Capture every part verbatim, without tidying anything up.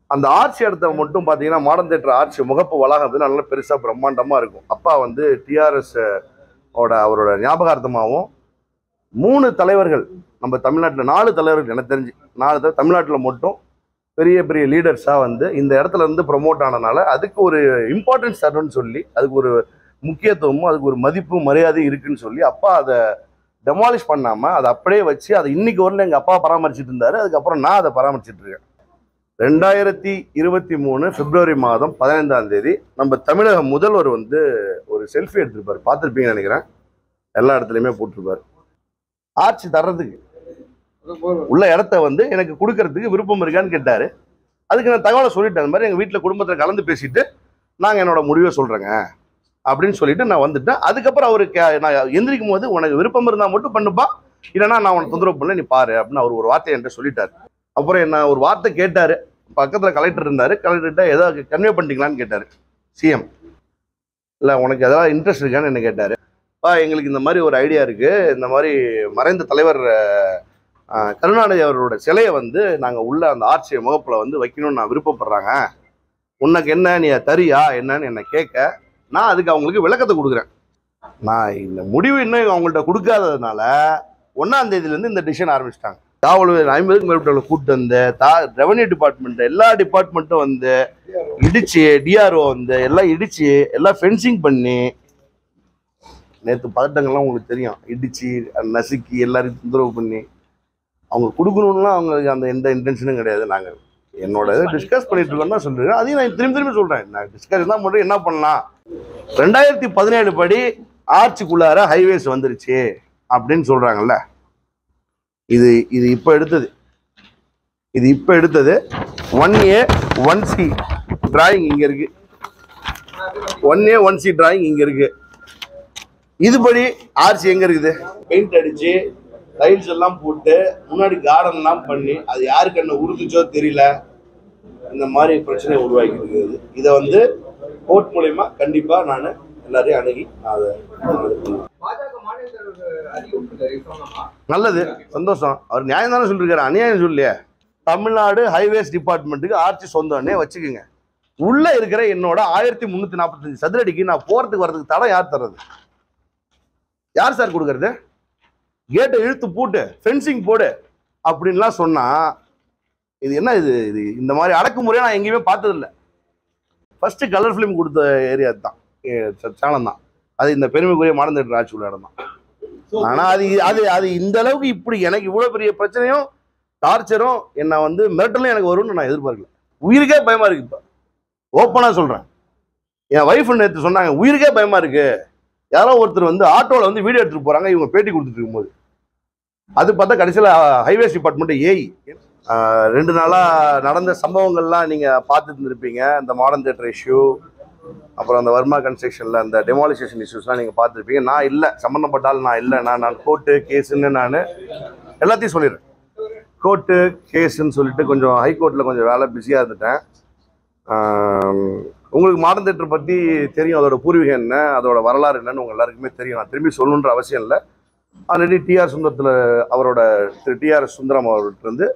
அந்த ஆர்ச்சி இடத்த மட்டும் பார்த்தீங்கன்னா மாடர்ன் தேட்டர் ஆர்ச்சி முகப்பு வளாகம் வந்து நல்லா பெருசாக பிரம்மாண்டமாக இருக்கும். அப்பா வந்து டிஆர்எஸ் ஓட அவரோட ஞாபகார்த்தமாகவும் மூணு தலைவர்கள் நம்ம தமிழ்நாட்டில் நாலு தலைவர்கள் எனக்கு தெரிஞ்சு நாலு தமிழ்நாட்டில் மட்டும் பெரிய பெரிய லீடர்ஸாக வந்து இந்த இடத்துல இருந்து ப்ரொமோட் ஆனதுனால அதுக்கு ஒரு இம்பார்ட்டன்ஸ் தரணும்னு சொல்லி அதுக்கு ஒரு முக்கியத்துவமும் அதுக்கு ஒரு மதிப்பும் மரியாதையும் இருக்குன்னு சொல்லி அப்பா அதை டெமாலிஷ் பண்ணாமல் அதை அப்படியே வச்சு அதை இன்னைக்கு வரல எங்கள் அப்பா பராமரிச்சுட்டு இருந்தார். அதுக்கப்புறம் நான் அதை பராமரிச்சுட்டு இருக்கேன். ரெண்டாயிரத்தி இருபத்தி மூணு பிப்ரவரி மாதம் பதினைந்தாம் தேதி நம்ம தமிழக முதல்வர் வந்து ஒரு செல்ஃபி எடுத்திருப்பார். பார்த்துருப்பீங்கன்னு நினைக்கிறேன். எல்லா இடத்துலையுமே போட்டிருப்பார். ஆட்சி தர்றதுக்கு உள்ள இடத்த வந்து எனக்கு கொடுக்கறதுக்கு விருப்பம் இருக்கான்னு கேட்டாரு. அதுக்கு நான் தகவலை சொல்லிட்டேன். அந்த மாதிரி எங்கள் வீட்டில் குடும்பத்தில் கலந்து பேசிட்டு நாங்கள் என்னோட முடிவை சொல்கிறேங்க அப்படின்னு சொல்லிட்டு நான் வந்துட்டேன். அதுக்கப்புறம் அவருக்கு நான் எந்திரிக்கும் போது உனக்கு விருப்பம் இருந்தால் மட்டும் பண்ணுப்பா, இல்லைன்னா நான் உனக்கு தொந்தரவு பண்ணல, நீ பாரு அப்படின்னு அவர் ஒரு வார்த்தை என்கிட்ட சொல்லிட்டார். அப்புறம் என்ன ஒரு வார்த்தை கேட்டார். பக்கத்தில் கலெக்டர் இருந்தார். கலெக்டர்கிட்ட ஏதாவது கன்வே பண்ணிட்டீங்களான்னு கேட்டார் சிஎம். இல்லை உனக்கு எதாவது இன்ட்ரெஸ்ட் இருக்கான்னு என்ன கேட்டார். பா எங்களுக்கு இந்த மாதிரி ஒரு ஐடியா இருக்குது. இந்த மாதிரி மறைந்த தலைவர் கருணாநிதி அவரோட சிலையை வந்து நாங்கள் உள்ள அந்த ஆர்ச்சி முகப்பில் வந்து வைக்கணும்னு நான் விருப்பப்படுறாங்க. உனக்கு என்ன, நீ தரியா என்னன்னு என்னை கேட்க நான் அதுக்கு அவங்களுக்கு விளக்கத்தை கொடுக்குறேன். நான் இந்த முடிவு இன்னும் அவங்கள்ட்ட கொடுக்காததுனால ஒன்றாம் தேதியிலேருந்து இந்த டிசிஷன் ஆரம்பிச்சிட்டாங்க. காவல் ஐம்பதுக்கும் மேற்பட்டவங்களை கூப்பிட்டு வந்து தா ரெவன்யூ டிபார்ட்மெண்ட் எல்லா டிபார்ட்மெண்ட்டும் வந்து இடிச்சு டிஆர்ஓ வந்து எல்லாம் இடிச்சு எல்லாம் ஃபென்சிங் பண்ணி நேற்று பதட்டங்கள்லாம் உங்களுக்கு தெரியும். இடிச்சு நசுக்கி எல்லாரையும் தொந்தரவு பண்ணி அவங்க கொடுக்கணும்லாம் அவங்களுக்கு அந்த எந்த இன்டென்ஷனும் கிடையாது. நாங்கள் என்னோட இதை டிஸ்கஸ் பண்ணிட்டு இருக்கோம்னா சொல்லிடுறேன். அதையும் நான் திரும்பி திரும்பி சொல்கிறேன். நான் டிஸ்கஸ் தான் பண்ணுறேன். என்ன பண்ணலாம், ரெண்டாயிரத்தி பதினேழு படி ஆர்ச்சிக்குள்ளார ஹைவேஸ் வந்துருச்சு அப்படின்னு சொல்கிறாங்கல்ல. இது இது இப்போ எடுத்தது இது இப்போ எடுத்தது one A one C drawing இங்கே இருக்கு. One A one C drawing இங்கே இருக்கு. இதுபடி ஆர்ச்சி எங்கே இருக்குது? பெயிண்ட் அடிச்சு டைல்ஸ் எல்லாம் போட்டு முன்னாடி கார்டன் எல்லாம் பண்ணி அது யாருக்கு என்ன உறுதிச்சோ தெரியல. இந்த மாதிரி பிரச்சனை உருவாக்கி இருக்குது. இதை வந்து கோர்ட் மூலயமா கண்டிப்பா நான் எல்லாரையும் அணுகி அதை நல்லது, சந்தோஷம். அவர் நியாயம் தானே சொல்லிருக்காரு, அநியாயம் சொல்லலையே. தமிழ்நாடு ஹைவேஸ் டிபார்ட்மெண்ட்டுக்கு ஆர்ச்சி சொந்தம்னே வச்சுக்கோங்க. உள்ள இருக்கிற என்னோட ஆயிரத்தி முன்னூத்தி நாற்பத்தஞ்சு சதுரடிக்கு நான் போறதுக்கு வர்றதுக்கு தடை யார் தர்றது? யார் சார் கொடுக்கறது? கேட்டை இழுத்து போட்டு ஃபென்சிங் போடு அப்படின்லாம் சொன்னா இது என்ன? இது இது இந்த மாதிரி அடக்குமுறையை நான் எங்கேயுமே பார்த்ததில்லை. ஃபர்ஸ்ட் கலர் ஃபிலிம் கொடுத்த ஏரியா தான் சேலம் தான். அது இந்த பெருமைக்குரிய மாடர்ன் தேட்டர் ஆட்சி உள்ள இடம் தான். ஆனால் அது அது அது இந்த அளவுக்கு இப்படி எனக்கு இவ்வளோ பெரிய பிரச்சனையும் டார்ச்சரும் என்னை வந்து மிரட்டலும் எனக்கு வரும்னு நான் எதிர்பார்க்கல. உயிருக்கே பயமா இருக்கு. இப்போ ஓப்பனாக சொல்கிறேன். என் ஒய்ஃப் நேற்று சொன்னாங்க உயிருக்கே பயமா இருக்கு. யாரோ ஒருத்தர் வந்து ஆட்டோவில் வந்து வீடியோ எடுத்துட்டு போறாங்க இவங்க பேட்டி கொடுத்துட்டு இருக்கும்போது. அது பார்த்தா கடைசியில் ஹைவேஸ் டிபார்ட்மெண்ட் ஏஐ ரெண்டு நாளாக நடந்த சம்பவங்கள்லாம் நீங்கள் பார்த்துட்டு இருந்திருப்பீங்க. இந்த மாடர்ன் தேட்டர் இஷ்யூ, அப்புறம் அந்த வர்மா கன்ஸ்ட்ரக்ஷனில் அந்த டெமாலிசேஷன் இஷ்யூஸ்லாம் நீங்கள் பார்த்துருப்பீங்க. நான் இல்லை, சம்மந்தப்பட்டாலும் நான் இல்லை. நான் நான் கோர்ட்டு கேஸுன்னு நான் எல்லாத்தையும் சொல்லிடுறேன். கோர்ட்டு கேஸுன்னு சொல்லிட்டு கொஞ்சம் ஹைகோர்ட்டில் கொஞ்சம் வேலை பிஸியாக இருந்துட்டேன். உங்களுக்கு மாடர்ன் தேட்டர் பற்றி தெரியும், அதோட பூர்வீகம் என்ன, அதோட வரலாறு என்னன்னு உங்கள் எல்லாருக்குமே தெரியும். நான் திரும்பி சொல்லணுன்ற அவசியம் இல்லை. ஆல்ரெடி டிஆர் சுந்தரத்தில் அவரோட திரு டிஆர் சுந்தரம் அவர்கிட்ட இருந்து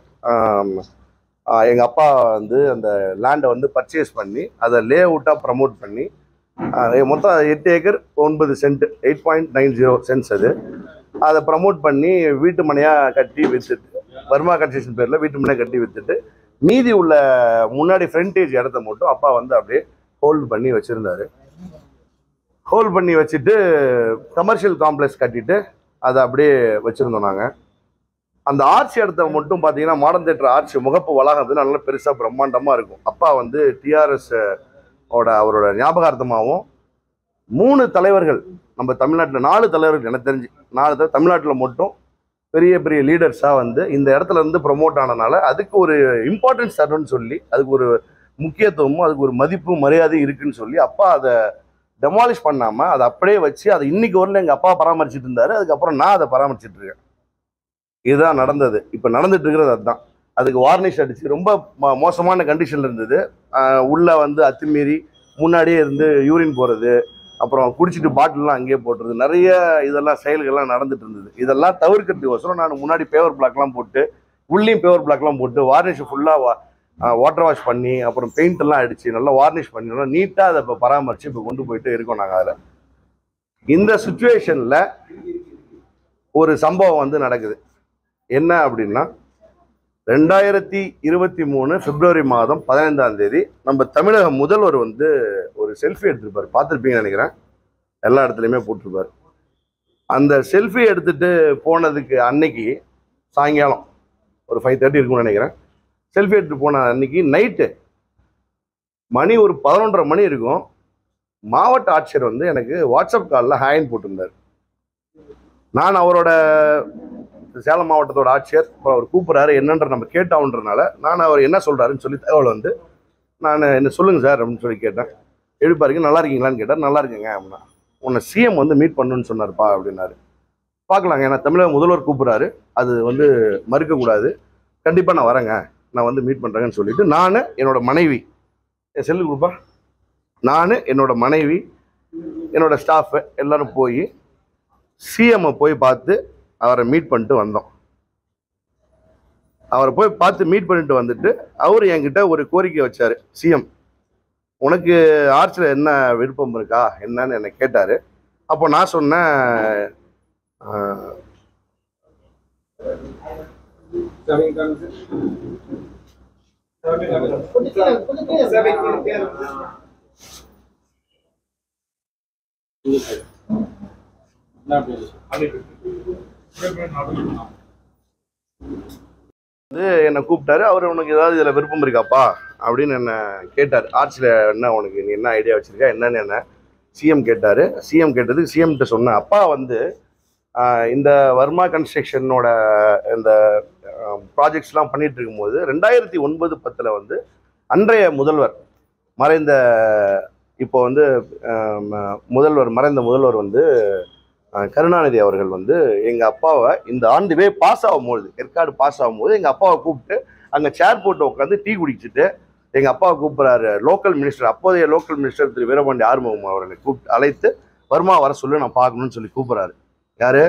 எங்கள் அப்பா வந்து அந்த லேண்டை வந்து பர்ச்சேஸ் பண்ணி அதை லே அவுட்டாக ப்ரமோட் பண்ணி மொத்தம் எட்டு ஏக்கர் ஒன்பது cent eight point nine zero cents அது அதை ப்ரமோட் பண்ணி வீட்டு மனையாக கட்டி விற்றுட்டு வர்மா கன்ஸ்ட்ரக்ஷன் பேரில் வீட்டு மனையாக கட்டி விற்றுட்டு மீதி உள்ள முன்னாடி ஃப்ரண்டேஜ் இடத்த மட்டும் அப்பா வந்து அப்படியே ஹோல்டு பண்ணி வச்சுருந்தாரு. ஹோல்டு பண்ணி வச்சுட்டு கமர்ஷியல் காம்ப்ளெக்ஸ் கட்டிட்டு அதை அப்படியே வச்சுருந்தோம் நாங்கள். அந்த ஆர்ச்சி இடத்த மட்டும் பார்த்தீங்கன்னா மாடர்ன் தேட்டர் ஆர்ச்சி முகப்பு வளாகம் வந்து நல்லா பெருசாக பிரம்மாண்டமாக இருக்கும். அப்பா வந்து டிஆர்எஸ் ஓட அவரோட ஞாபகார்த்தமாகவும் மூணு தலைவர்கள் நம்ம தமிழ்நாட்டில் நாலு தலைவர்கள் எனக்கு தெரிஞ்சு நாலு தமிழ்நாட்டில் மட்டும் பெரிய பெரிய லீடர்ஸாக வந்து இந்த இடத்துல இருந்து ப்ரொமோட் ஆனதுனால அதுக்கு ஒரு இம்பார்ட்டன்ஸ் தரணும்னு சொல்லி அதுக்கு ஒரு முக்கியத்துவமும் அதுக்கு ஒரு மதிப்பும் மரியாதையும் இருக்குன்னு சொல்லி அப்பா அதை டெமாலிஷ் பண்ணாமல் அதை அப்படியே வச்சு அதை இன்னைக்கு வரல எங்கள் அப்பா பராமரிச்சுட்டு இருந்தார். அதுக்கப்புறம் நான் அதை பராமரிச்சுட்டு இருக்கேன். இதுதான் நடந்தது. இப்போ நடந்துட்டு இருக்கிறது அதுதான். அதுக்கு வார்னிஷ் அடிச்சு ரொம்ப மோசமான கண்டிஷன்ல இருந்தது. உள்ள வந்து அத்துமீறி முன்னாடியே இருந்து யூரின் போகிறது, அப்புறம் குடிச்சிட்டு பாட்டில்லாம் அங்கேயே போட்டுறது, நிறைய இதெல்லாம் செயல்கள்லாம் நடந்துட்டு இருந்தது. இதெல்லாம் தவிர்க்கிறதுக்கோசரம் நான் முன்னாடி பேவர் பிளாக்லாம் போட்டு உள்ளேயும் பேவர் பிளாக்லாம் போட்டு வார்னிஷ் ஃபுல்லாக வாட்டர் வாஷ் பண்ணி அப்புறம் பெயிண்ட் எல்லாம் அடிச்சு நல்லா வார்னிஷ் பண்ணி நல்லா நீட்டாக அதை இப்போ பராமரித்து இப்போ கொண்டு போயிட்டு இருக்கோம் நாங்கள். அதில் இந்த சுச்சுவேஷனில் ஒரு சம்பவம் வந்து நடக்குது. என்ன அப்படின்னா, ரெண்டாயிரத்தி இருபத்தி மூணு பிப்ரவரி மாதம் பதினைந்தாம் தேதி நம்ம தமிழக முதல்வர் வந்து ஒரு செல்ஃபி எடுத்திருப்பார். பார்த்துருப்பீங்கன்னு நினைக்கிறேன், எல்லா இடத்துலையுமே போட்டிருப்பார். அந்த செல்ஃபி எடுத்துட்டு போனதுக்கு அன்னைக்கு சாயங்காலம் ஒரு ஃபைவ் தேர்ட்டி இருக்கும்னு நினைக்கிறேன். செல்ஃபி எடுத்துட்டு போன அன்னைக்கு நைட்டு மணி ஒரு பதினொன்றரை மணி இருக்கும். மாவட்ட ஆட்சியர் வந்து எனக்கு வாட்ஸ்அப் காலில் ஹேண்ட் போட்டிருந்தார். நான் அவரோட சேலம் மாவட்டத்தோட ஆட்சியர், அப்புறம் அவர் கூப்பிட்றாரு, என்னன்ற நம்ம கேட்டோன்றனால நான் அவர் என்ன சொல்கிறாருன்னு சொல்லி தகவல் வந்து நான் என்ன சொல்லுங்கள் சார் அப்படின்னு சொல்லி கேட்டேன். எழுப்பாருங்க, நல்லா இருக்கீங்களான்னு கேட்டார். நல்லா இருக்குங்க அப்படின்னா. உன்னை சிஎம் வந்து மீட் பண்ணணுன்னு சொன்னார்ப்பா அப்படின்னாரு. பார்க்கலாங்க, ஏன்னா தமிழக முதல்வர் கூப்பிட்றாரு, அது வந்து மறுக்கக்கூடாது, கண்டிப்பாக நான் வரேங்க, நான் வந்து மீட் பண்ணுறேங்கன்னு சொல்லிட்டு நான் என்னோட மனைவி, என் செல்லு கொடுப்பா, நான் என்னோட மனைவி என்னோட ஸ்டாஃபு எல்லோரும் போய் சிஎம்மை போய் பார்த்து அவரை மீட் பண்ணிட்டு வந்தோம். அவரை போய் பார்த்து மீட் பண்ணிட்டு வந்துட்டு அவர் என்கிட்ட ஒரு கோரிக்கை வச்சார். சிஎம், உனக்கு ஆர்ட்ஸில் என்ன விருப்பம் இருக்கா என்னன்னு என்னை கேட்டார். அப்போ நான் சொன்னேன், வந்து என்னை கூப்பிட்டாரு. அவர் உனக்கு ஏதாவது இதில் விருப்பம் இருக்காப்பா அப்படின்னு என்ன கேட்டார். ஆர்ட்ஸில் என்ன உனக்கு, நீ என்ன ஐடியா வச்சுருக்கா என்னன்னு என்ன சிஎம் கேட்டார். சிஎம் கேட்டதுக்கு சிஎம்கிட்ட சொன்னேன், அப்பா வந்து இந்த வர்மா கன்ஸ்ட்ரக்ஷனோட இந்த ப்ராஜெக்ட்ஸ்லாம் பண்ணிட்டு இருக்கும்போது ரெண்டாயிரத்தி ஒன்பது பத்தில் வந்து அன்றைய முதல்வர் மறைந்த இப்போ வந்து முதல்வர் மறைந்த முதல்வர் வந்து கருணாநிதி அவர்கள் வந்து எங்கள் அப்பாவை இந்த ஆண்டுவே பாஸ் ஆகும்போது, ஏற்காடு பாஸ் ஆகும்போது எங்கள் அப்பாவை கூப்பிட்டு அங்கே சேர் போட்டு உட்காந்து டீ குடிச்சிட்டு எங்கள் அப்பாவை கூப்பிட்றாரு. லோக்கல் மினிஸ்டர், அப்போதைய லோக்கல் மினிஸ்டர் திரு வீரபாண்டி ஆறுமுகம் அவர்களை கூப்பிட்டு அழைத்து வர்மா வர சொல்லி நான் பார்க்கணும்னு சொல்லி கூப்பிட்றாரு. யார்?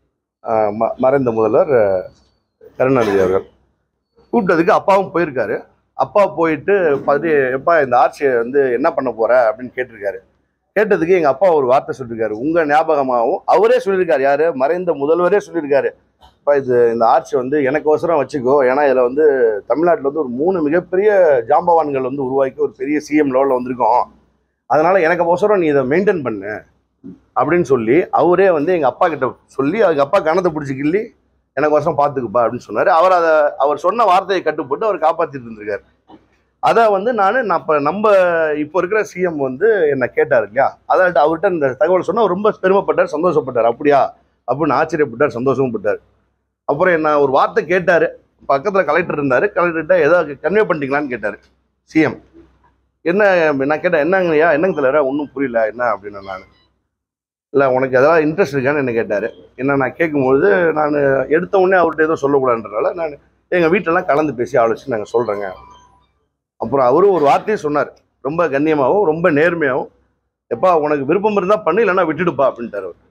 ம மறைந்த முதல்வர் கருணாநிதி அவர்கள். கூப்பிட்டதுக்கு அப்பாவும் போயிருக்காரு. அப்பா போயிட்டு பார்த்து, எப்பா இந்த ஆட்சியை வந்து என்ன பண்ண போகிற அப்படின்னு கேட்டிருக்காரு. கேட்டதுக்கு எங்கள் அப்பா ஒரு வார்த்தை சொல்லியிருக்காரு, உங்கள் ஞாபகமாகவும் அவரே சொல்லியிருக்காரு. யார்? மறைந்த முதல்வரே சொல்லியிருக்காரு, அப்பா இது இந்த ஆட்சி வந்து எனக்கு அவசரம் வச்சுக்கோ, ஏன்னா இதில் வந்து தமிழ்நாட்டில் வந்து ஒரு மூணு மிகப்பெரிய ஜாம்பவான்கள் வந்து உருவாக்கி ஒரு பெரிய சிஎம் லெவலில் வந்திருக்கோம், அதனால் எனக்கு அவசரம் நீ இதை மெயின்டைன் பண்ணு அப்படின்னு சொல்லி அவரே வந்து எங்கள் அப்பா கிட்ட சொல்லி அதுக்கு அப்பா கணத்தை பிடிச்சி கிள்ளி எனக்கு வருஷம் பார்த்துக்குப்பா அப்படின்னு சொன்னார். அவர் அதை அவர் சொன்ன வார்த்தையை கட்டுப்பட்டு அவர் காப்பாற்றிட்டு இருந்திருக்காரு. அதை வந்து நான் நான் இப்போ நம்ம இப்போ இருக்கிற சிஎம் வந்து என்னை கேட்டார் இல்லையா, அதாவது அவர்கிட்ட இந்த தகவல் சொன்னால் ரொம்ப பெருமைப்பட்டார், சந்தோஷப்பட்டார். அப்படியா அப்படின்னு ஆச்சரியப்பட்டார், சந்தோஷமும் பட்டார். அப்புறம் என்ன ஒரு வார்த்தை கேட்டார். பக்கத்தில் கலெக்டர் இருந்தார். கலெக்டர்கிட்ட ஏதாவது கன்வே பண்ணிட்டீங்களான்னு கேட்டார் சிஎம். என்ன நான் கேட்டேன், என்னங்கய்யா என்னங்க தலைவரா ஒன்றும் புரியல என்ன அப்படின்னு. நான் இல்லை உனக்கு எதாவது இன்ட்ரெஸ்ட் இருக்கான்னு என்ன கேட்டார். என்ன நான் கேட்கும்பொழுது நான் எடுத்த உடனே அவர்கிட்ட எதுவும் சொல்லக்கூடாதுன்றனால நான் எங்கள் வீட்டிலலாம் கலந்து பேசி ஆலோசிச்சு நாங்கள் சொல்கிறேங்க. அப்புறம் அவரும் ஒரு வார்த்தையை சொன்னார், ரொம்ப கண்ணியமாகவும் ரொம்ப நேர்மையாகவும், எப்பா உனக்கு விருப்பம் இருந்தால் பண்ணு, இல்லைன்னா விட்டுடுப்பா அப்படின்ட்டார். அவர்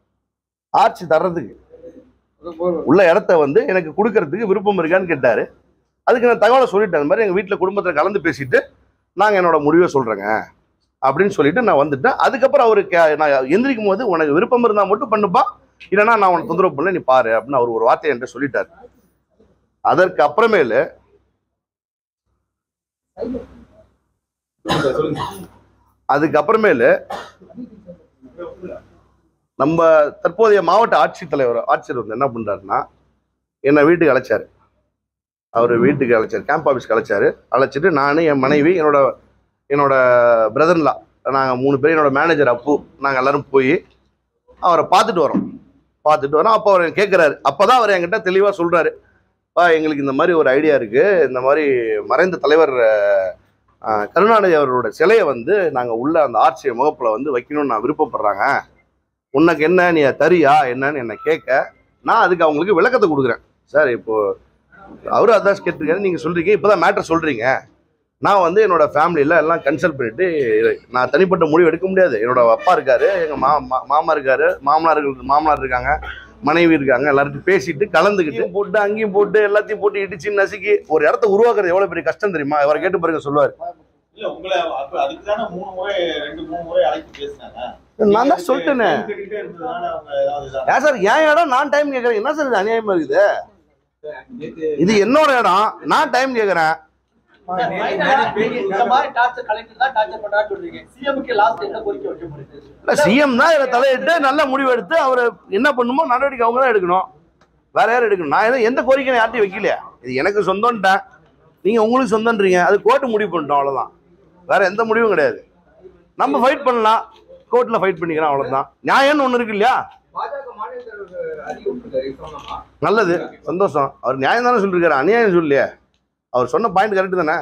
ஆட்சி தர்றதுக்கு உள்ள இடத்த வந்து எனக்கு கொடுக்கறதுக்கு விருப்பம் இருக்கான்னு கேட்டார். அதுக்கு நான் தகவலை சொல்லிட்டேன், அந்த மாதிரி எங்கள் வீட்டில் குடும்பத்தில் கலந்து பேசிட்டு நாங்கள் என்னோட முடிவை சொல்கிறேங்க அப்படின்னு சொல்லிட்டு நான் வந்துட்டேன். அதுக்கப்புறம் அவருக்கு நான் எந்திரிக்கும் போது உனக்கு விருப்பம் இருந்தால் மட்டும் பண்ணுப்பா, இல்லைன்னா நான் உனக்கு தொந்தரவு பண்ணல, நீ பாரு அப்படின்னு அவர் ஒரு வார்த்தை என்கிட்ட சொல்லிட்டார். அதற்கு அப்புறமேலு அதுக்கப்புறமேலு நம்ம தற்போதைய மாவட்ட ஆட்சித்தலைவர் ஆட்சியர் வந்து என்ன பண்றாருன்னா, என்னை வீட்டுக்கு அழைச்சாரு. அவர் வீட்டுக்கு அழைச்சாரு, கேம்ப் ஆஃபீஸ்க்கு அழைச்சாரு. அழைச்சிட்டு நான், என் மனைவி, என்னோட என்னோட பிரதர்லா, நாங்கள் மூணு பேர், என்னோட மேனேஜர் அப்பு, நாங்கள் எல்லாரும் போய் அவரை பார்த்துட்டு வரோம். பார்த்துட்டு வரோம். அப்போ அவர் கேட்குறாரு. அப்போ தான் அவர் என்கிட்ட தெளிவாக சொல்கிறாரு, பா எங்களுக்கு இந்த மாதிரி ஒரு ஐடியா இருக்குது, இந்த மாதிரி மறைந்த தலைவர் கருணாநிதி அவரோட சிலையை வந்து நாங்கள் உள்ள அந்த ஆட்சியை முகப்பில் வந்து வைக்கணும்னு நான் விருப்பப்படுறாங்க, உனக்கு என்ன, நீ தரியா என்னன்னு என்னை கேட்க, நான் அதுக்கு அவங்களுக்கு விளக்கத்தை கொடுக்குறேன். சார் இப்போது அவரும் அதான் கேட்டிருக்காரு, நீங்கள் சொல்கிறீங்க, இப்போ தான் மேட்டர் சொல்கிறீங்க, நான் வந்து என்னோட ஃபேமிலியில் எல்லாம் கன்சல்ட் பண்ணிவிட்டு நான் தனிப்பட்ட முடிவு எடுக்க முடியாது. என்னோட அப்பா இருக்கார், எங்கள் மா மாமா இருக்கார், மாமனார்கள் மாமனார் இருக்காங்க, மனைவி இருக்காங்க, எல்லார்ட்டும் பேசிட்டு கலந்துக்கிட்டு போட்டு அங்கேயும் போட்டு எல்லாத்தையும் போட்டு இடிச்சு நசுக்கி ஒரு இடத்த உருவாக்குறது எவ்வளவு பெரிய கஷ்டம் தெரியுமா? அவரை கேட்டு பாருங்க சொல்லுவாரு. நான் தான் சொல்லிட்டேனே சார், என் இடம் நான் டைம் கேட்கறேன். என்ன சார் இது அநியாயமா இருக்குது? இது என்னோட இடம், நான் டைம் கேட்கறேன். சிஎம் தான் இதை தலையிட்டு நல்ல முடிவு எடுத்து அவரை என்ன பண்ணுமோ நடவடிக்கை அவங்க தான் எடுக்கணும், வேற யாரும் எடுக்கணும். நான் எதுவும் எந்த கோரிக்கை யார்ட்டையும் வைக்கலையா? இது எனக்கு சொந்தம்ட்டேன், நீங்க உங்களுக்கு சொந்தம்ன்றீங்க, அது கோர்ட்டு முடிவு பண்ணிட்டோம், அவ்வளவுதான். வேற எந்த முடிவும் கிடையாது. நம்ம ஃபைட் பண்ணலாம், கோர்ட்ல ஃபைட் பண்ணிக்கிறோம், அவ்வளவுதான். நியாயம்னு ஒண்ணு இருக்கு இல்லையா? நல்லது, சந்தோஷம். அவர் நியாயம் தானே சொல்லிருக்காரு, அநியாயம் சொல்லலையே. அவர் சொன்ன பாயிண்ட் கரெக்ட் தானே?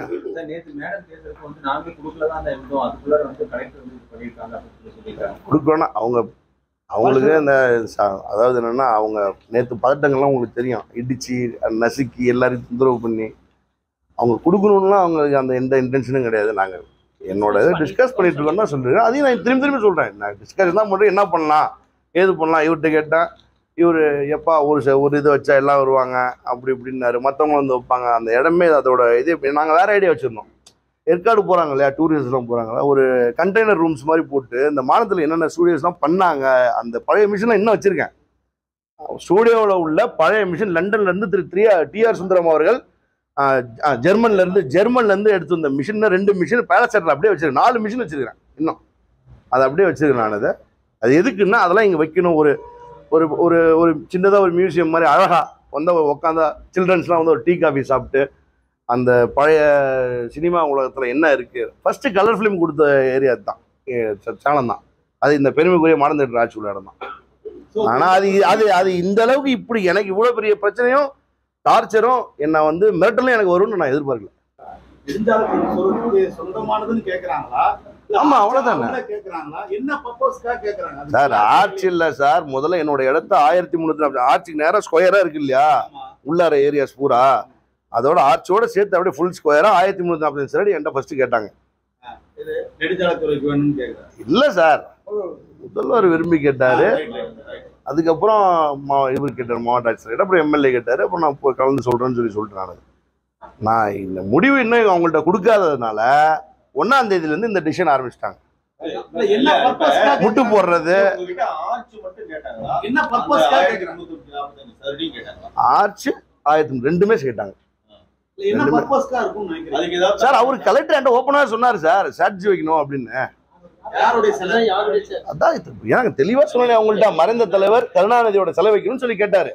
கொடுக்கணும் அவங்க அவங்களுக்கு இந்த அதாவது என்னன்னா, அவங்க நேற்று பதட்டங்கள்லாம் உங்களுக்கு தெரியும், இடிச்சு நசுக்கி எல்லாரையும் தொந்தரவு பண்ணி அவங்க கொடுக்கணும்லாம் அவங்களுக்கு அந்த எந்த இன்டென்ஷனும் கிடையாது. நாங்கள் என்னோட இதை டிஸ்கஸ் பண்ணிட்டு இருக்கோம் தான் சொல்லிருக்கேன். அதையும் நான் திரும்பி திரும்பி சொல்கிறேன். நான் டிஸ்கஸ் தான் பண்ணுறேன், என்ன பண்ணலாம் ஏது பண்ணலாம். இவர்கிட்ட கேட்டேன், இவர் எப்பா ஒரு ஒரு இது வச்சா எல்லாம் வருவாங்க அப்படி இப்படின்னாரு. மற்றவங்க வந்து வைப்பாங்க, அந்த இடமே அதோட இது. நாங்கள் வேறு ஐடியா வச்சுருந்தோம். ஏற்காடு போகிறாங்க இல்லையா, டூரிஸ்ட்லாம் போகிறாங்களா, ஒரு கண்டெய்னர் ரூம்ஸ் மாதிரி போட்டு இந்த மாநிலத்தில் என்னென்ன ஸ்டூடியோஸ்லாம் பண்ணாங்க, அந்த பழைய மிஷின்லாம் இன்னும் வச்சுருக்கேன். ஸ்டூடியோவில் உள்ள பழைய மிஷின் லண்டன்லேருந்து திரு த்ரீ டிஆர் சுந்தரம் அவர்கள் ஜெர்மன்லேருந்து ஜெர்மன்லேருந்து எடுத்து வந்த மிஷின் ரெண்டு மிஷின் பேலசெட்டில் அப்படியே வச்சுருக்கேன். நாலு மிஷின் வச்சுருக்கிறேன் இன்னும், அதை அப்படியே வச்சுருக்கேன் நான். அதை அது எதுக்குன்னா அதெல்லாம் இங்கே வைக்கணும். ஒரு ஒரு ஒரு ஒரு சின்னதாக ஒரு மியூசியம் மாதிரி அழகாக வந்து உட்காந்தா சில்ட்ரன்ஸ்லாம் வந்து ஒரு டீ காஃபி சாப்பிட்டு அந்த பழைய சினிமா உலகத்தில் என்ன இருக்குது, ஃபஸ்ட்டு கலர் ஃபிலிம் கொடுத்த ஏரியா தான் சேலம் தான். அது இந்த பெருமைக்குரிய மாடர்ன் தியேட்டர் ஆட்சி உள்ள இடம் தான். ஆனால் அது அது அது இந்த அளவுக்கு இப்படி எனக்கு இவ்வளோ பெரிய பிரச்சனையும் டார்ச்சரும் என்ன வந்து மிரட்டலும் எனக்கு வரும்னு நான் எதிர்பார்க்கல. சொந்தமானதுன்னு கேட்குறாங்களா? ஆமா, அவ்வளவுதானே கேக்குறாங்களா? என்ன பர்பஸ்க்காக கேக்குறாங்க சார்? ஆட்சி இல்ல சார், முதல்ல என்னோட இடத்த ஆயிரத்தி முன்னூத்தி ஆட்சிக்கு நேரம் ஸ்கொயரா இருக்கு இல்லையா, உள்ளார ஏரியாஸ் பூரா அதோட ஆட்சியோட சேர்த்து அப்படியே ஃபுல் ஸ்கொயரா ஆயிரத்தி முன்னூத்தி நாற்பத்தஞ்சு சரடி என்கிட்ட ஃபர்ஸ்ட் கேட்டாங்க. இல்ல சார், முதல்வர் விரும்பி கேட்டாரு, அதுக்கப்புறம் இவர் கேட்டார் மாவட்ட ஆட்சியர், அப்புறம் எம்எல்ஏ கேட்டாரு, அப்புறம் நான் இப்போ கலந்து சொல்றேன்னு சொல்லி சொல்லிட்டு நான் நான் இந்த முடிவு இன்னும் அவங்கள்ட்ட கொடுக்காததுனால ஒன்னாம் தேதியில இருந்து இந்த டிசிஷன் ஆரம்பிச்சிட்டாங்க. முட்டு போடுறது ஆர்ச் ஆயிரத்தி ரெண்டுமே கேட்டாங்க சார். அவரு கலெக்டர் ஓப்பனா சொன்னாரு சார், சாட்சி வைக்கணும் அப்படின்னு. அதான் எனக்கு தெளிவா சொன்னேன் அவங்கள்ட்ட, மறைந்த தலைவர் கருணாநிதியோட செலவு வைக்கணும்னு சொல்லி கேட்டாரு.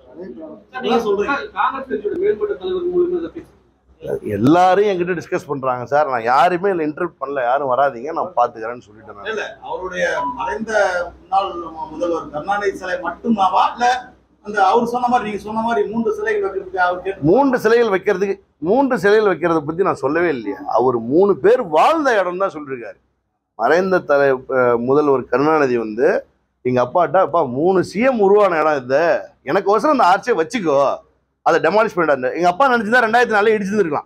எல்லாரும் என்கிட்ட டிஸ்கஸ் பண்றாங்க சார், நான் யாருமே இல்லை இன்டர்வியூ பண்ணல, யாரும் வராதீங்க, நான் பாத்துக்கிறேன்னு சொல்லிட்டேன். அவருடைய மறைந்த முன்னாள் முதல்வர் கருணாநிதி சிலை மட்டுமாவா இல்ல அந்த அவர் சொன்ன மாதிரி நீங்க சொன்ன மாதிரி மூன்று சிலைகள் வைக்கிறதுக்கு? மூன்று சிலைகள் வைக்கிறதுக்கு மூன்று சிலைகள் வைக்கிறத பத்தி நான் சொல்லவே இல்லையா. அவர் மூணு பேர் வாழ்ந்த இடம் தான் சொல்லிருக்காரு. மறைந்த தலை முதல்வர் கருணாநிதி வந்து எங்க அப்பாட்ட, அப்பா மூணு சிஎம் உருவான இடம் இது, எனக்கு அவசரம் அந்த ஆட்சியை வச்சுக்கோ, அதை டெமாலிஷ் பண்ணிட்டாரு. எங்க அப்பா நினைச்சிருந்தா ரெண்டாயிரத்தி நாலுல இடிச்சிருந்துருக்கலாம்.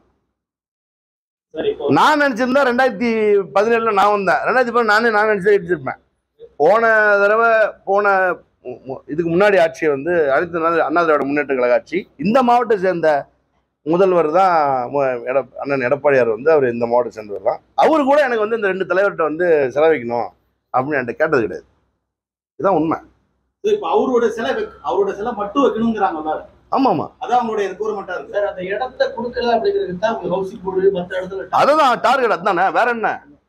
நான் நினைச்சிருந்தா ரெண்டாயிரத்தி பதினேழுல நான் வந்தேன், ரெண்டாயிரத்தி பதினேழு நானே நான் நினைச்சா இடிச்சிருப்பேன். போன தடவை போன இதுக்கு முன்னாடி ஆட்சியை வந்து அடுத்த நாள் அண்ணா திராவிட முன்னேற்ற கழக ஆட்சி, இந்த மாவட்டத்தை சேர்ந்த முதல்வர் தான் அண்ணன் எடப்பாடியார் வந்து, அவர் இந்த மாவட்டத்தை சேர்ந்தவர் தான். அவரு கூட எனக்கு வந்து இந்த ரெண்டு தலைவர்கிட்ட வந்து செலவழிக்கணும் அப்படின்னு என்கிட்ட கேட்டது கிடையாது. இதுதான் உண்மை. அவரோட சிலை அவரோட சிலை மட்டும் வைக்கணுங்கிறாங்க. ஆமா ஆமா, அதான் அவங்களுடைய ரெக்குவயர்மெண்டா இருக்கு சார். அந்த இடத்தை கொடுக்கல அப்படிங்கிறது தான் ஹவுசிங் போர்டு மற்ற இடத்துல அதுதான் டார்கெட். அதுதானே, வேற என்ன?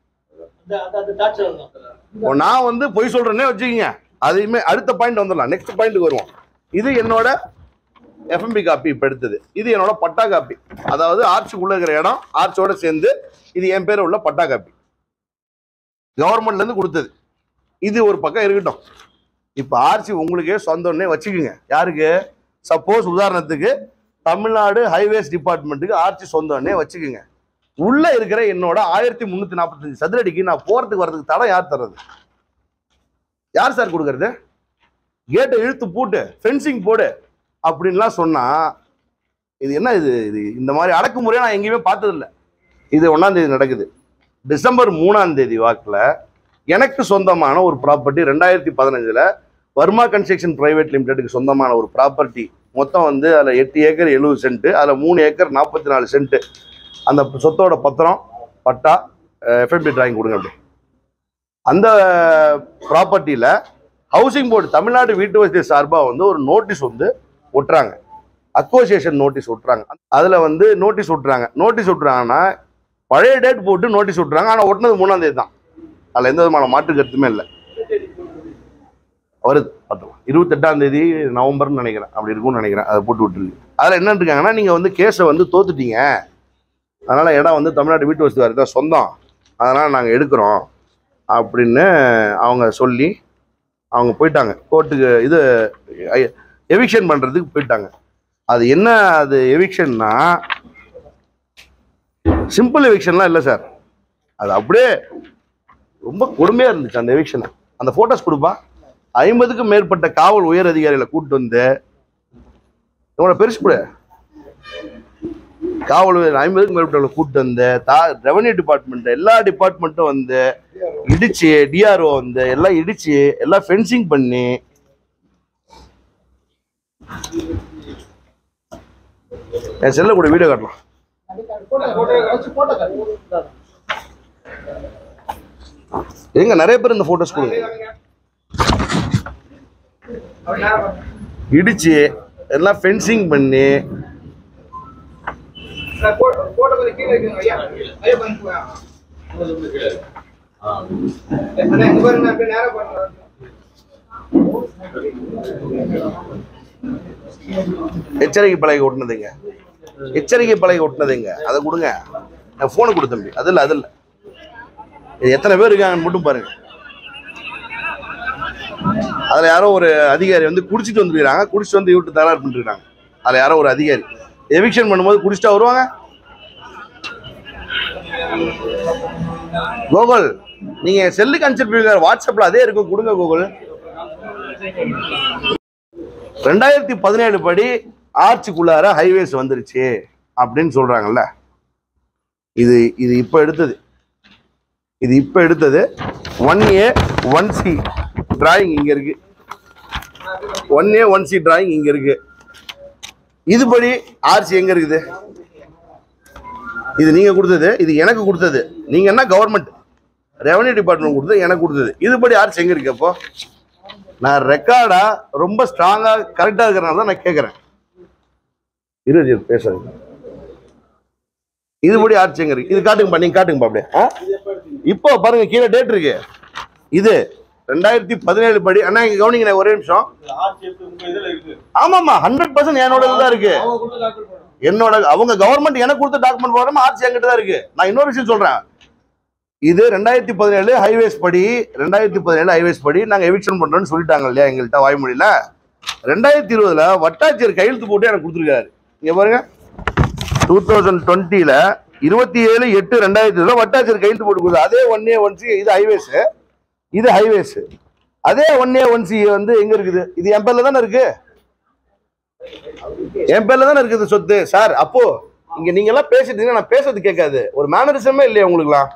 நான் வந்து பொய் சொல்றேன்னே வச்சுக்கீங்க, அதையுமே அடுத்த பாயிண்ட் வந்துடலாம், நெக்ஸ்ட் பாயிண்ட்டுக்கு வருவோம். இது என்னோட எஃப்எம்பி காப்பி இப்போ எடுத்தது, இது என்னோட பட்டா காப்பி, அதாவது ஆர்ச்சுக்குள்ள இருக்கிற இடம் ஆர்ச்சோட சேர்ந்து இது என் பேர் உள்ள பட்டா காப்பி, கவர்மெண்ட்ல இருந்து கொடுத்தது. இது ஒரு பக்கம் இருக்கட்டும். இப்போ ஆர்ச்சி உங்களுக்கே சொந்தம்னே வச்சுக்கோங்க. யாருக்கு? சப்போஸ் உதாரணத்துக்கு தமிழ்நாடு ஹைவேஸ் டிபார்ட்மெண்ட்டுக்கு ஆர்ச்சி சொந்தம்னே வச்சுக்கோங்க. உள்ள இருக்கிற என்னோட ஆயிரத்தி முன்னூத்தி நாற்பத்தஞ்சு சதுரடிக்கு நான் போறதுக்கு வரதுக்கு தடம் யார் தர்றது? யார் சார் கொடுக்கறது? கேட்டை இழுத்து போட்டு ஃபென்சிங் போடு அப்படின்லாம் சொன்னா இது என்ன? இது இது இந்த மாதிரி அடக்குமுறையை நான் எங்கேயுமே பார்த்ததில்லை. இது ஒன்னாம் தேதி நடக்குது. டிசம்பர் மூணாம் தேதி வாக்கில் எனக்கு சொந்தமான ஒரு ப்ராப்பர்ட்டி ரெண்டாயிரத்தி பதினஞ்சுல வர்மா கன்ஸ்ட்ரக்ஷன் பிரைவேட் லிமிடெடுக்கு சொந்தமான ஒரு ப்ராப்பர்ட்டி. மொத்தம் வந்து அதில் எட்டு ஏக்கர் எழுபது சென்ட்டு, அதில் மூணு ஏக்கர் நாற்பத்தி நாலு சென்ட்டு. அந்த சொத்தோட பத்திரம், பட்டா, எஃப்எம்பி டிராயிங் கொடுங்க. அப்படி அந்த ப்ராப்பர்ட்டியில் ஹவுசிங் போர்டு தமிழ்நாடு வீட்டு வசதி சார்பாக வந்து ஒரு நோட்டீஸ் வந்து ஒட்டுறாங்க. அக்வசியேஷன் நோட்டீஸ் ஒட்டுறாங்க. அதில் வந்து நோட்டீஸ் ஒட்டுறாங்க. நோட்டீஸ் ஒட்டுறாங்கன்னா பழைய டேட் போட்டு நோட்டீஸ் ஒட்டுறாங்க. ஆனால் ஒட்டினது மூணாம் தேதி தான். அதில் எந்த விதமான மாற்று கருத்துமே இல்லை. வருது பார்த்துக்கலாம். இருபத்தெட்டாம் தேதி நவம்பர்னு நினைக்கிறேன், அப்படி இருக்கும்னு நினைக்கிறேன். அதை போட்டு விட்டுருக்கு. அதில் என்ன இருக்காங்கன்னா, நீங்கள் வந்து கேஸை வந்து தோத்துட்டீங்க, அதனால் இடம் வந்து தமிழ்நாடு வீட்டு வசதி வாரியம் தான் சொந்தம், அதனால் நாங்கள் எடுக்கிறோம் அப்படின்னு அவங்க சொல்லி அவங்க போயிட்டாங்க கோர்ட்டுக்கு. இது எவிக்ஷன் பண்ணுறதுக்கு போயிட்டாங்க. அது என்ன, அது எவிக்ஷன்னா சிம்பிள் எவிக்ஷன்லாம் இல்லை சார். அது அப்படியே ரொம்ப கொடுமையாக இருந்துச்சு அந்த எவிக்ஷனை. அந்த ஃபோட்டோஸ் கொடுப்பா. ஐம்பதுக்கும் மேற்பட்ட காவல் உயர் அதிகாரிகளை கூப்பிட்டு வந்து, இவங்களோட பெருசு கூட காவல் ஐம்பதுக்கும் மேற்பட்டவங்களை கூப்பிட்டு வந்து, தா ரெவன்யூ டிபார்ட்மெண்ட் எல்லா டிபார்ட்மெண்ட்டும் வந்து இடிச்சு, டிஆர்ஓ வந்து எல்லாம் இடிச்சு, எல்லாம் ஃபென்சிங் பண்ணி, என் செல்ல கூட வீடியோ காட்டலாம். எங்க நிறைய பேர் இந்த போட்டோஸ் கொடுங்க. இடிச்சு எல்லாம் ஃபென்சிங் பண்ணி, எச்சரிக்கை பலகை ஒட்டினதுங்க. எச்சரிக்கை பலகை ஒட்டினதுங்க. அதை கொடுங்க. என் போனை கொடு தம்பி. அது இல்லை, அது இல்லை. எத்தனை பேர் இருக்காங்கன்னு மட்டும் பாருங்க. அதில் யாரோ ஒரு அதிகாரி வந்து குடிச்சிட்டு வந்துருக்காங்க. குடிச்சிட்டு வந்து விட்டு தயார் பண்ணிருக்காங்க. அதில் யாரோ ஒரு அதிகாரி எவிக்ஷன் பண்ணும்போது குடிச்சிட்டா வருவாங்க. கோகுல், நீங்க செல்லுக்கு அனுப்பிச்சிருப்பீங்க, வாட்ஸ்அப்ல அதே இருக்கும், கொடுங்க கோகுல். ரெண்டாயிரத்தி பதினேழு படி ஆர்ச்சுக்குள்ளார ஹைவேஸ் வந்துருச்சு அப்படின்னு சொல்றாங்கல்ல. இது இது இப்ப எடுத்தது. இது இப்ப எடுத்தது. One A one C drawing இங்க இருக்கு. One A one C drawing இங்க இருக்கு. இதுபடி ஆர்ச்சி எங்க இருக்குது? இது நீங்க கொடுத்தது, இது எனக்கு கொடுத்தது. நீங்க என்ன கவர்மெண்ட் ரெவன்யூ டிபார்ட்மெண்ட் கொடுத்தது, எனக்கு கொடுத்தது. இதுபடி ஆர்ச்சி எங்க இருக்கு? அப்போ நான் ரெக்கார்டா ரொம்ப ஸ்ட்ராங்கா கரெக்டா இருக்கிறனால தான் நான் கேட்கறேன். இருபது பேசுறது. இதுபடி ஆர்ச்சி எங்க இருக்கு? இது காட்டுங்கப்பா, நீங்க காட்டுங்கப்பா. அப்படியே இப்போ பாருங்க, கீழே டேட் இருக்கு. இது ரெண்டாயிரத்தி பதினேழு படி. அண்ணா இங்க கவனிங்க, ஒரே நிமிஷம். ஆமாமா, ஹண்ட்ரட் பர்சன்ட் என்னோட தான் இருக்கு. என்னோட அவங்க கவர்மெண்ட் எனக்கு கொடுத்த டாக்குமெண்ட் போடாம ஆர்ச்சி என்கிட்ட தான் இருக்கு. நான் இன்னொரு விஷயம் சொல்றேன். இது ரெண்டாயிரத்தி பதினேழு ஹைவேஸ் படி, ரெண்டாயிரத்தி பதினேழு ஹைவேஸ் படி நாங்க எவிக்ஷன் பண்றோம்னு சொல்லிட்டாங்க இல்லையா எங்கள்கிட்ட வாய்மொழியில. ரெண்டாயிரத்தி இருபதுல வட்டாட்சியர் கையெழுத்து போட்டு எனக்கு கொடுத்துருக்காரு. இங்க பாருங்க, டூ தௌசண்ட் டுவெண்ட்டில இருபத்தி ஏழு எட்டு ரெண்டாயிரத்தி இருபதுல வட்டாட்சியர் கையெழுத்து போட்டு கொடுத்து. அதே ஒன் ஏ ஒன் சி இது ஹைவேஸ், இது ஹைவேஸ். அதே ஒன் ஏ ஒன் சி வந்து எங்க இருக்குது? இது என் பேர்ல தானே இருக்கு. என் பேர்ல தானே இருக்குது சொத்து சார். அப்போ இங்க நீங்க எல்லாம் பேசிட்டு நான் பேசுறது கேட்காது. ஒரு மேனரிசமே இல்லையா உங்களுக்குலாம்?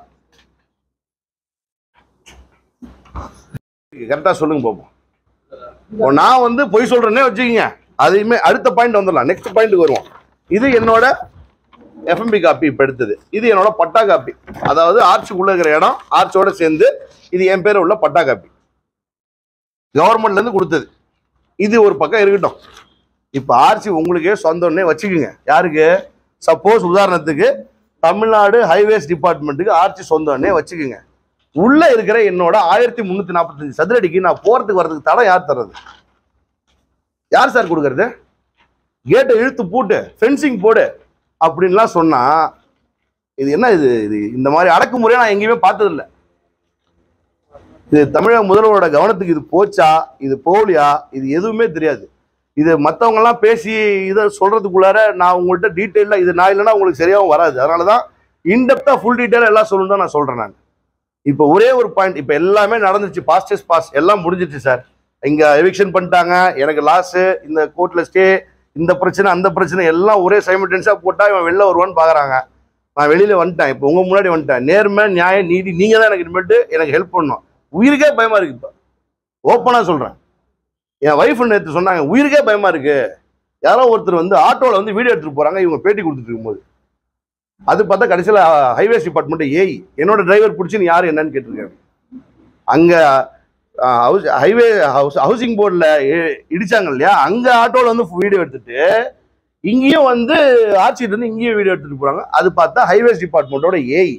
கரெக்டா சொல்லுங்க பாப்போம். நான் வந்து பொய் சொல்றேன்னே வச்சுக்கீங்க. அதையுமே அடுத்த பாயிண்ட் வந்துடலாம். நெக்ஸ்ட் பாயிண்ட்டுக்கு வருவோம். இது என்னோட எஃப்எம்பி காப்பி இப்ப எடுத்தது. இது என்னோட பட்டா காப்பி. அதாவது ஆர்ச்சுக்குள்ள இருக்கிற இடம் ஆர்ச்சோட சேர்ந்து இது என் பேர் உள்ள பட்டா காப்பி, கவர்மெண்ட்ல இருந்து கொடுத்தது. இது ஒரு பக்கம் இருக்கட்டும். இப்ப ஆர்ச்சி உங்களுக்கே சொந்தம்னே வச்சுக்கோங்க. யாருக்கு? சப்போஸ் உதாரணத்துக்கு தமிழ்நாடு ஹைவேஸ் டிபார்ட்மெண்ட்டுக்கு ஆர்ச்சி சொந்தம்னே வச்சுக்கோங்க. உள்ள இருக்கிற என்னோட ஆயிரத்தி முன்னூத்தி நாற்பத்தஞ்சு சதுரடிக்கு நான் போறதுக்கு வர்றதுக்கு தடை யார் தர்றது? யார் சார் கொடுக்கறது? கேட்டை இழுத்து போட்டு ஃபென்சிங் போடு அப்படின்லாம் சொன்னா இது என்ன? இது இது இந்த மாதிரி அடக்குமுறையை நான் எங்கேயுமே பார்த்தது இல்லை. இது தமிழக முதல்வரோட கவனத்துக்கு இது போச்சா, இது போகலையா, இது எதுவுமே தெரியாது. இது மற்றவங்க எல்லாம் பேசி இதை சொல்றதுக்குள்ளார நான் உங்கள்கிட்ட டீட்டெயிலா, இது நான் இல்லைன்னா உங்களுக்கு சரியாகவும் வராது. அதனாலதான் இன்டெப்தா ஃபுல் டீட்டெயில் எல்லாம் சொல்லணும் தான் நான் சொல்றேன். நான் இப்போ ஒரே ஒரு பாயிண்ட், இப்போ எல்லாமே நடந்துச்சு, பாஸ்டஸ் பாஸ் எல்லாம் முடிஞ்சிச்சு சார். இங்க எவிக்ஷன் பண்ணிட்டாங்க, எனக்கு லாஸ், இந்த கோர்ட்ல ஸ்டே, இந்த பிரச்சனை அந்த பிரச்சனை எல்லாம் ஒரே சைமல்டேனியஸா போட்டா இவன் வெளில வருவான்னு பாக்குறாங்க. நான் வெளியில வந்துட்டேன். இப்போ உங்க முன்னாடி வந்துட்டேன். நேர்மை நியாயம் நீதி நீங்க தான் எனக்கு இனிமேட்டு எனக்கு ஹெல்ப் பண்ணணும். உயிருக்கே பயமா இருக்கு. இப்போ ஓப்பனா சொல்றேன். என் ஒய்ஃப் நேற்று சொன்னாங்க, உயிருக்கே பயமா இருக்கு, யாரோ ஒருத்தர் வந்து ஆட்டோவில் வந்து வீடியோ எடுத்துட்டு போறாங்க இவங்க பேட்டி கொடுத்துட்டு இருக்கும்போது. அது பார்த்தா கடைசியில் ஹைவேஸ் டிபார்ட்மெண்ட் ஏய் என்னோட டிரைவர் பிடிச்சி நீ யார் என்னன்னு கேட்டிருக்காங்க. அங்கே ஹவுஸ் ஹைவே ஹவுஸ் ஹவுசிங் போர்டில் இடிச்சாங்க இல்லையா, அங்கே ஆட்டோவில் வந்து வீடியோ எடுத்துட்டு இங்கேயும் வந்து ஆட்சிட்டு இருந்து இங்கேயும் வீடியோ எடுத்துட்டு போறாங்க. அது பார்த்தா ஹைவேஸ் டிபார்ட்மெண்ட்டோட ஏய்.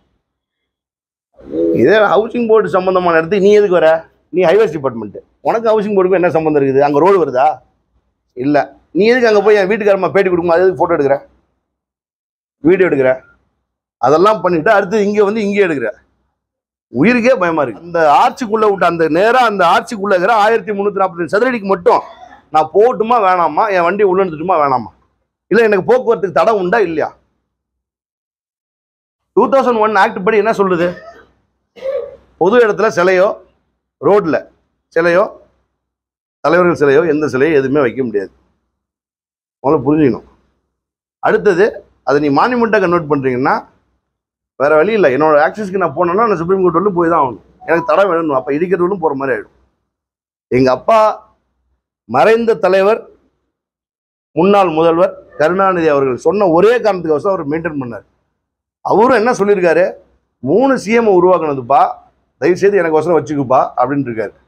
இதே ஹவுசிங் போர்டு சம்பந்தமான இடத்துக்கு நீ எதுக்கு வர? நீ ஹைவேஸ் டிபார்ட்மெண்ட், உனக்கு ஹவுசிங் போர்டுக்கும் என்ன சம்பந்தம் இருக்குது? அங்கே ரோடு வருதா? இல்லை. நீ எதுக்கு அங்கே போய் என் வீட்டுக்காரமா பேட்டி கொடுக்குமா, அது ஃபோட்டோ எடுக்கிற, வீடியோ எடுக்கிற, அதெல்லாம் பண்ணிட்டு அடுத்து இங்கே வந்து இங்கே எடுக்கிற. உயிருக்கே பயமா இருக்கு. அந்த ஆட்சிக்குள்ள விட்ட அந்த நேரம் அந்த ஆட்சிக்குள்ள இருக்கிற ஆயிரத்தி முந்நூற்றி நாற்பத்தி சதுரடிக்கு மட்டும் நான் போகட்டுமா வேணாமா, என் வண்டி உள்ள எடுத்துட்டுமா வேணாமா, இல்லை எனக்கு போக்குவரத்துக்கு தடை உண்டா இல்லையா? டூ தௌசண்ட் ஒன் ஆக்ட் படி என்ன சொல்லுது? பொது இடத்துல சிலையோ ரோட்ல சிலையோ தலைவர்கள் சிலையோ எந்த சிலையோ எதுவுமே வைக்க முடியாது. முதல்ல புரிஞ்சுக்கணும். அடுத்தது அதை நீ மானிமெண்ட்டாக கன்வெர்ட் பண்ணுறீங்கன்னா வேற வழி இல்லை. என்னோட ஆக்சஸ்க்கு நான் போனேன்னா நான் சுப்ரீம் கோர்ட் வரலும் போய் தான் ஆகணும். எனக்கு தடை வேணும். அப்போ இடிக்கிறவர்களும் போகிற மாதிரி ஆகிடும். எங்கள் அப்பா மறைந்த தலைவர் முன்னாள் முதல்வர் கருணாநிதி அவர்கள் சொன்ன ஒரே காரணத்துக்கு அவர் மெயின்டைன் பண்ணார். அவரும் என்ன சொல்லியிருக்காரு, மூணு சிஎம் உருவாக்குனதுப்பா, தயவுசெய்து எனக்கு வசனம் வச்சுக்குப்பா அப்படின்னு இருக்காரு.